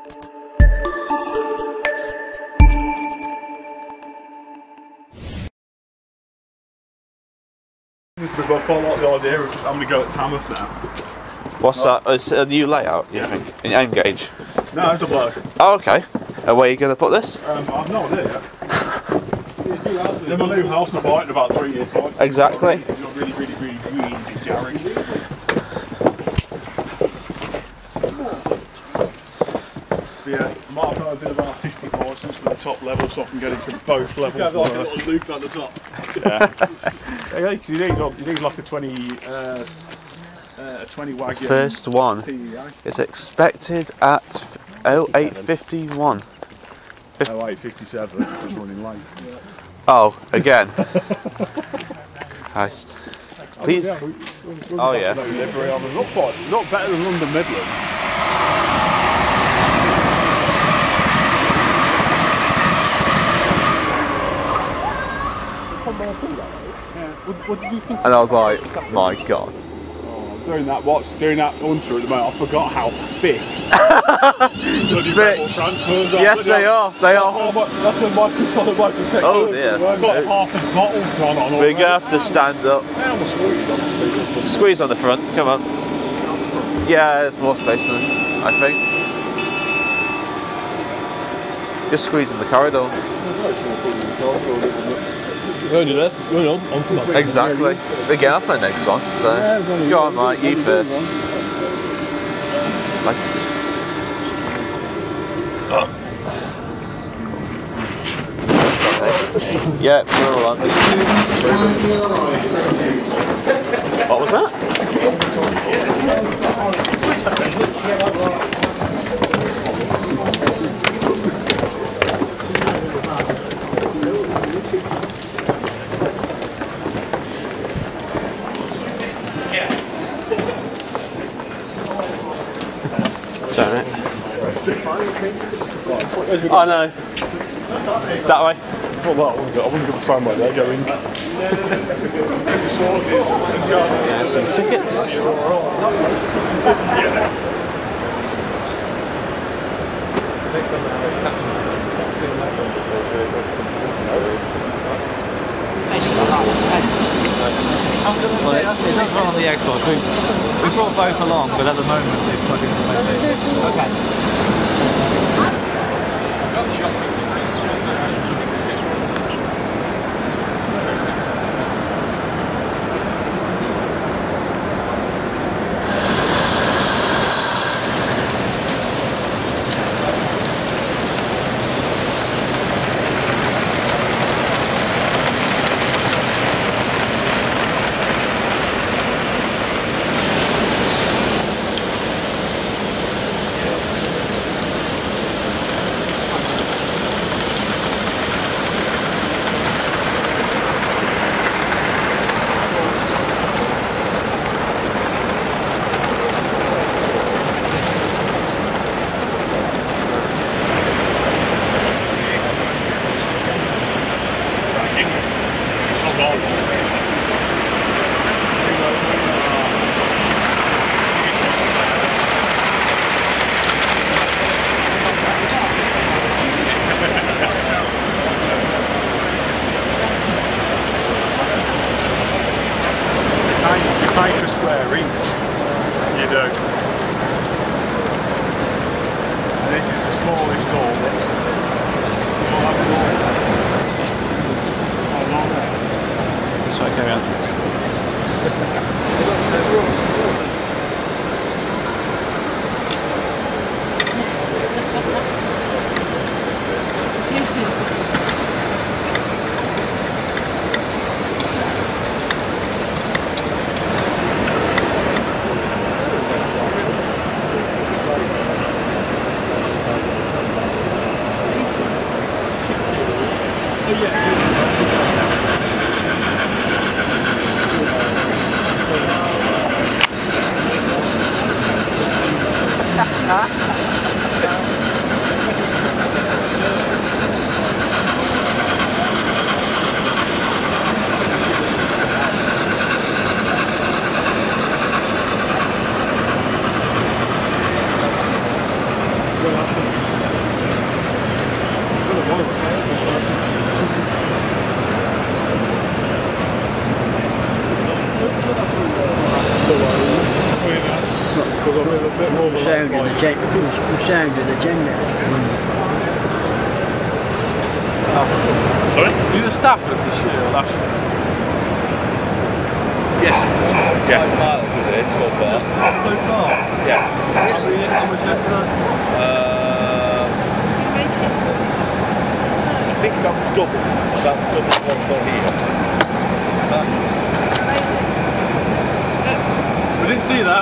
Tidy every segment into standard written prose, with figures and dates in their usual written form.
We've got quite a lot of the idea of just having to go at Tamworth now. What's that? It's a new layout, you think? In end gauge? No, double O. Oh, okay. And where are you going to put this? I've no idea yet. In my new house, and I buy it in about 3 years' time. Exactly. It's got really big garage. But yeah, I might have a bit of artistic license for the top level so I can get into both levels. You have like a little loop at the top. Yeah. You need like a 20 wagon. The first one is expected at 08:51. 08:57, it's running late. Oh, again. Christ. Please. Oh yeah. Not better than London Midlands. What did you think? And I was like, my God. Doing that Hunter at the moment, I forgot how thick. Transfers are. Yes, they are. They are. That's the Microsoft. Oh dear. I've got half the bottles gone on. We're going to have to stand up. Squeeze on the front, come on. Yeah, there's more space than I think. Just squeeze in the corridor. Exactly. We're getting off the next one, so go on, Mike, you first. Yeah, we're all on. What was that? Sorry. Oh no. That way. I wouldn't get the same way they're going. Yeah, some tickets. I was going to say, it does run on the Xbox. We brought both along, but at the moment it's plugged into the PlayStation. Okay. sound of the gender. Sorry? You the Stafford this year or last year? Yes. Yeah. 5 miles is it so far? Just so far? Yeah. How much yesterday? I think about double. About double what here. We didn't see that.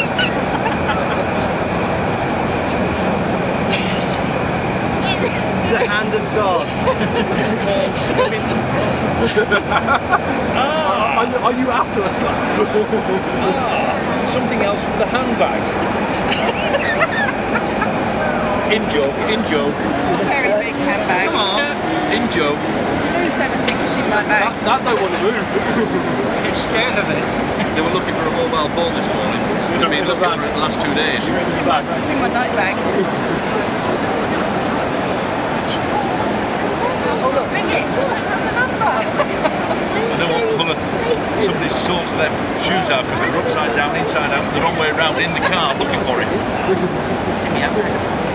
The hand of God. Are you after us then? Something else for the handbag. In joke. Very big handbag. Come on. In joke. Who's ever think it's in my bag? That don't want to move. You're scared of it. They were looking for a mobile phone this morning. They've been looking for it the last 2 days. It's in my night bag. Oh look. Ring it. I don't have the number. I know what colour somebody sorts their shoes out because they're upside down, inside out, the wrong way around in the car looking for it. It's in the handbag.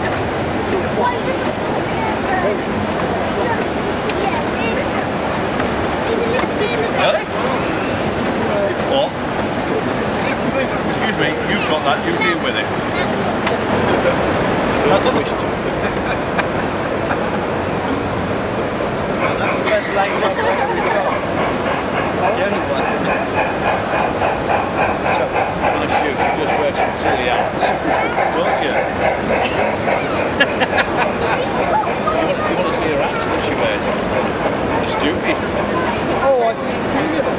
Really? What? Excuse me, you've got that, you deal with it. That's what we should do. That's the best lane I've ever got. The only one. On a shoe, you just wear some silly hats, don't you? you want to see her hats that she wears? They're stupid. Oh, I can see it.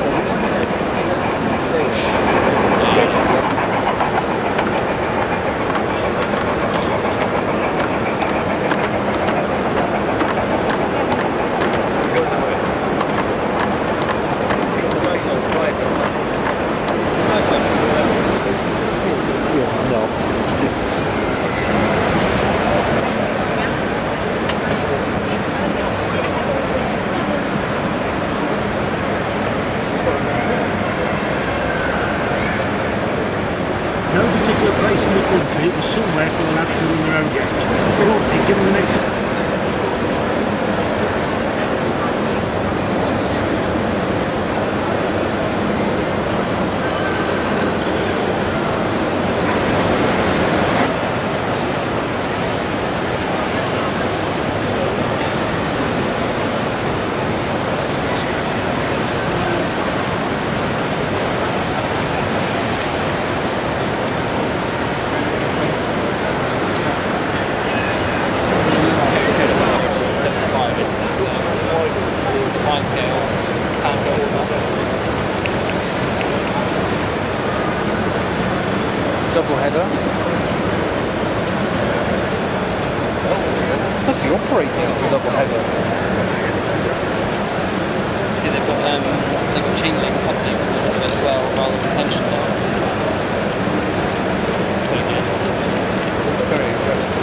No particular place in the country, it was somewhere for the National Road Gate. They give them the next. It's the fine scale handbrake stuff. Double header. Must be operating as a double header. See, they've got chain link couplings on it as well, rather than tension now. It's very good. Very impressive.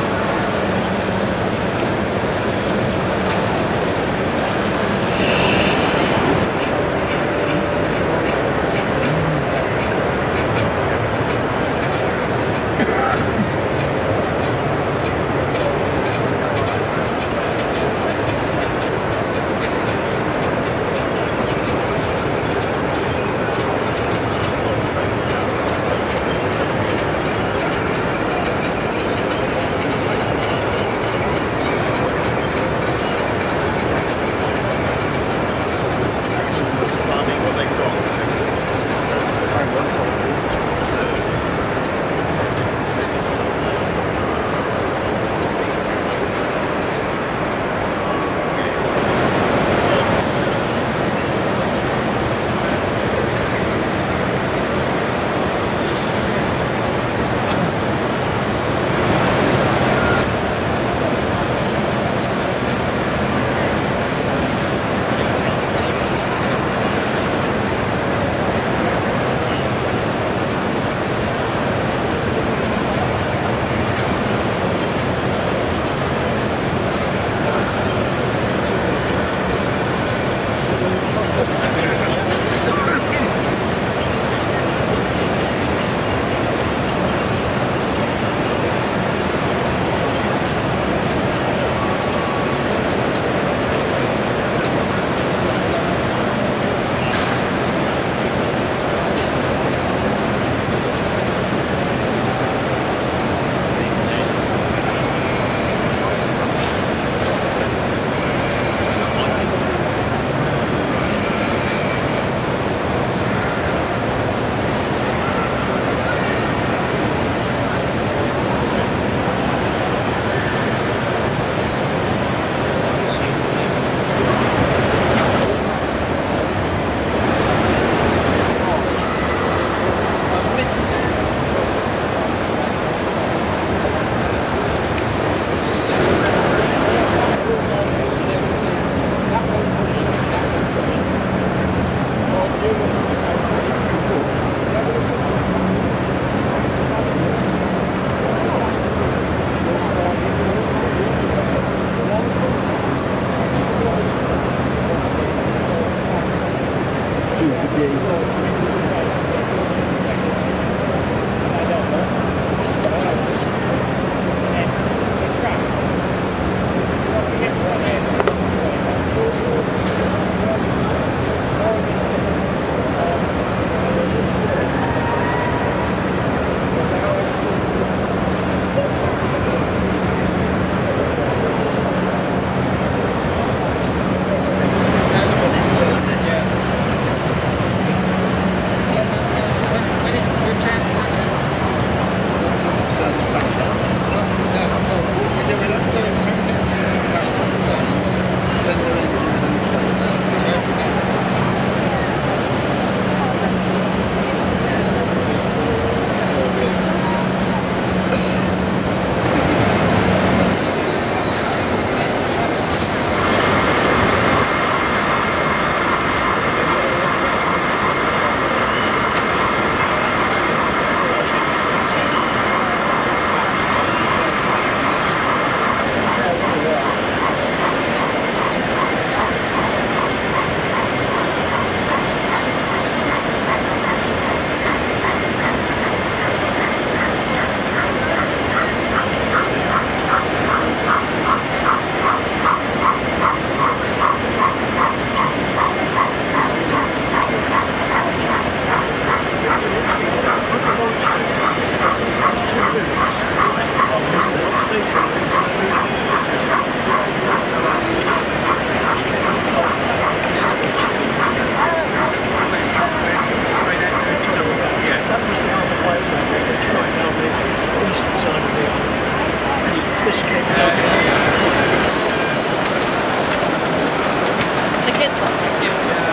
The kids love it too.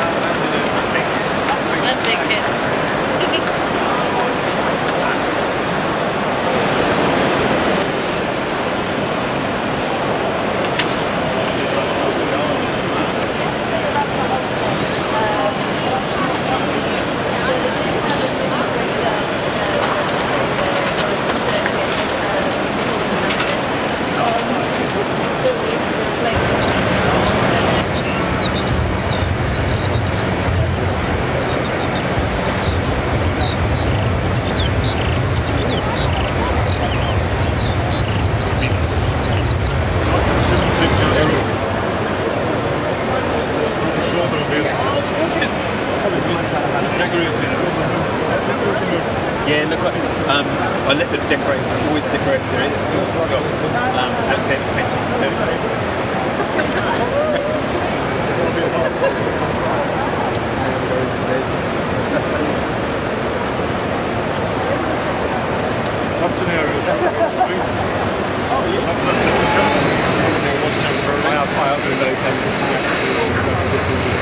And big kids. Yeah, look, I let them decorate. I always decorate their swords as well. And take the pictures of That's an area. Oh, yeah. I have been very tempted.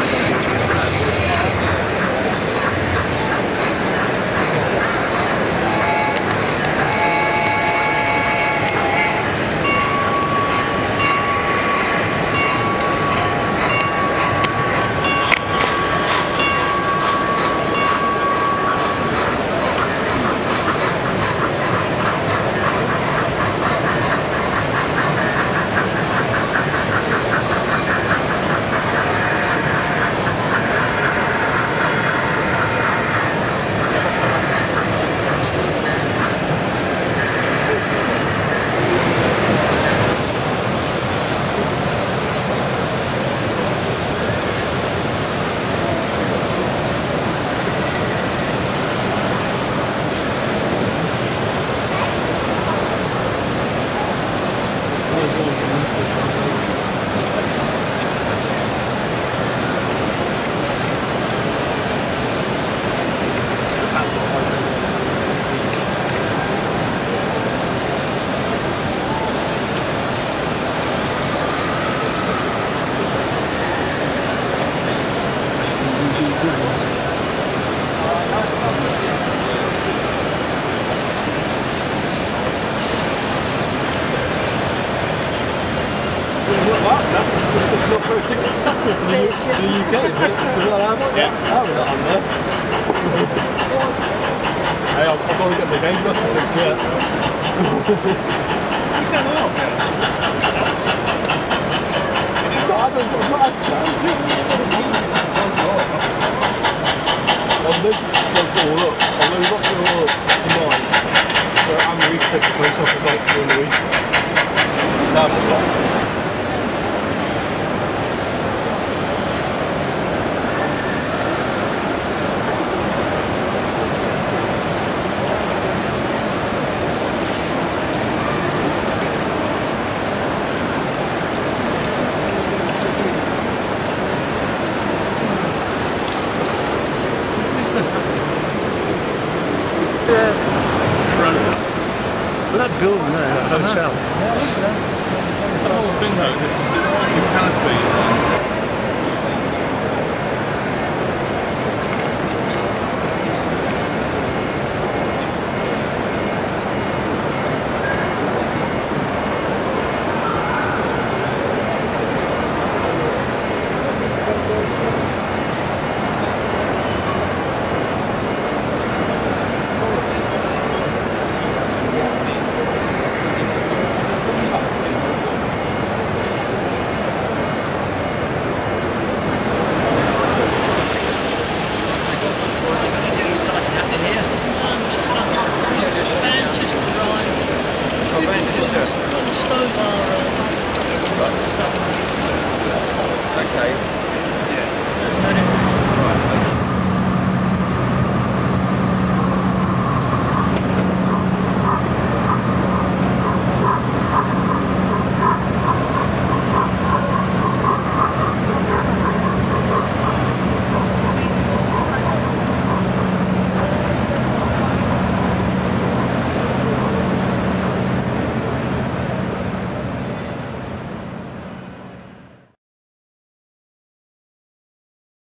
It's not for a ticket to the UK, is it? Is it like that? Yeah. Oh, we're not on there. Hey, I've got to get the game master fix yet. You sound off now. I've not had a chance. I've looked it all up. I've looked it all up tonight. So I'm going to take the police office out during the week. That's a lot. That building there, that hotel. The whole thing though, the canopy.